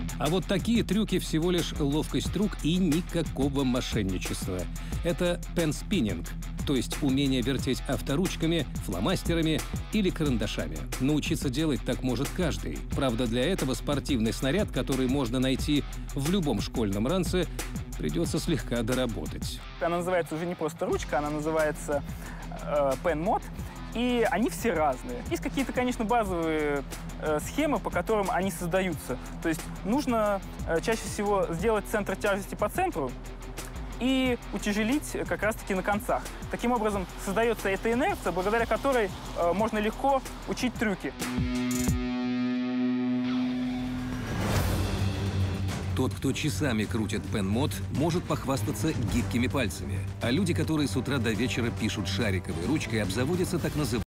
А вот такие трюки всего лишь ловкость рук и никакого мошенничества. Это пенспиннинг, то есть умение вертеть авторучками, фломастерами или карандашами. Научиться делать так может каждый. Правда, для этого спортивный снаряд, который можно найти в любом школьном ранце, придется слегка доработать. Она называется уже не просто ручка, она называется пен-мод. И они все разные. Есть какие-то, конечно, базовые схемы, по которым они создаются. То есть нужно чаще всего сделать центр тяжести по центру и утяжелить как раз-таки на концах. Таким образом создается эта инерция, благодаря которой можно легко учить трюки. Тот, кто часами крутит пен-мод, может похвастаться гибкими пальцами. А люди, которые с утра до вечера пишут шариковой ручкой, обзаводятся так называемым